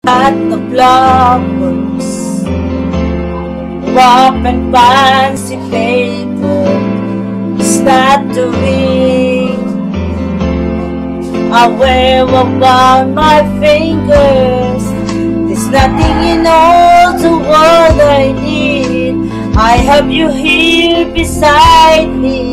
At the flowers, rough and fancy paper, stuttering. I wear around my fingers. There's nothing in all the world I need. I have you here beside me,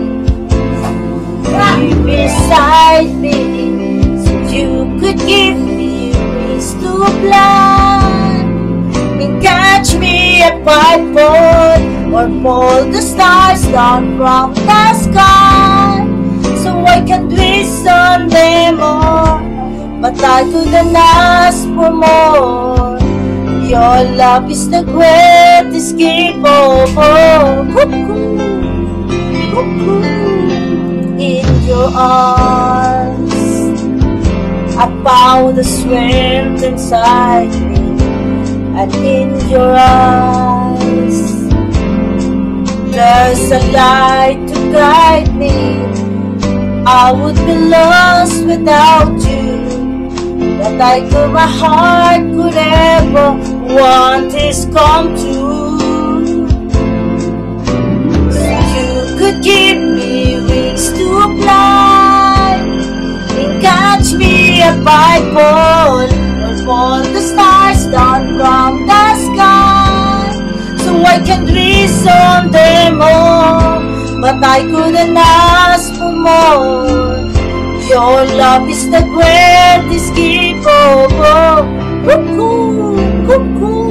beside me, so you could give me wings to fly and catch me if I fall or pull the stars down from the sky, so I can twist on them all, but I couldn't ask for more. Your love is the greatest gift of all. Cuckoo, cuckoo. In your arms I found the strength inside me, and in your eyes there's a light to guide me. I would be lost without you. That I could, my heart could ever want is come true. So you could give me wings to fly and catch me if I fall or fall the stars down from the sky, so I can twist on them all, but I couldn't ask for more. Your love is the greatest gift of all. Cuckoo, cuckoo.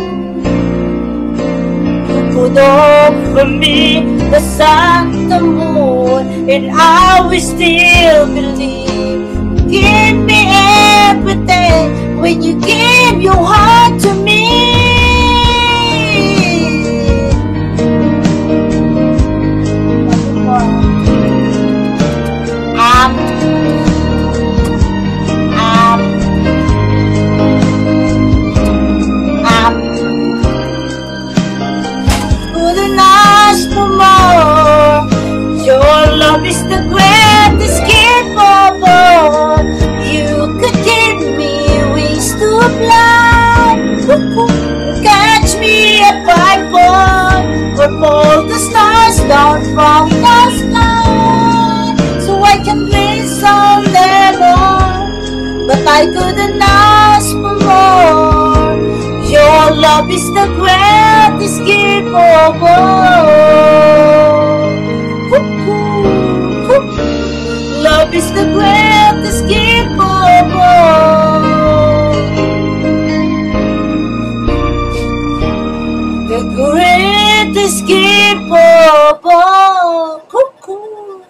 You could offer me the sun, the moon, and I will still believe. Give me everything when you give your heart to me. Love is the greatest gift of all. You could give me wings to fly, catch me if I fall or pull the stars down from the sky, so I can miss on them all, but I couldn't ask for more. Your love is the greatest gift of all. Love is the greatest gift of all. The greatest gift of all. Cuckoo.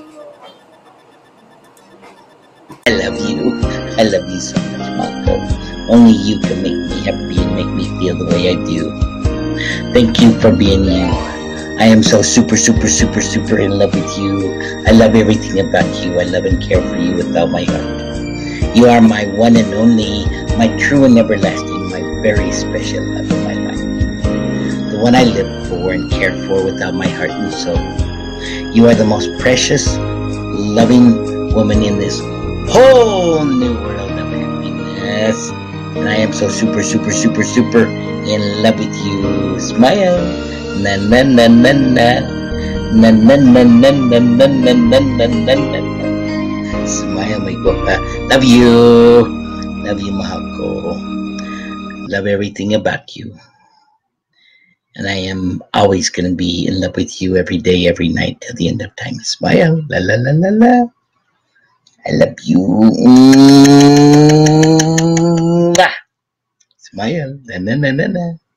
I love you. I love you so much, Marco. Only you can make me happy and make me feel the way I do. Thank you for being you. I am so super in love with you. I love everything about you. I love and care for you with all my heart. You are my one and only, my true and everlasting, my very special love of my life. The one I live for and care for with all my heart and soul. You are the most precious, loving woman in this whole new world of happiness. And I am so super in love with you. Smile. Na na na na na na na na na na na na na na na na. Smile, my guapa. Love you, mahal ko. Love everything about you, and I am always gonna be in love with you every day, every night till the end of time. Smile, la la la la la. I love you. Smile, na na na na na.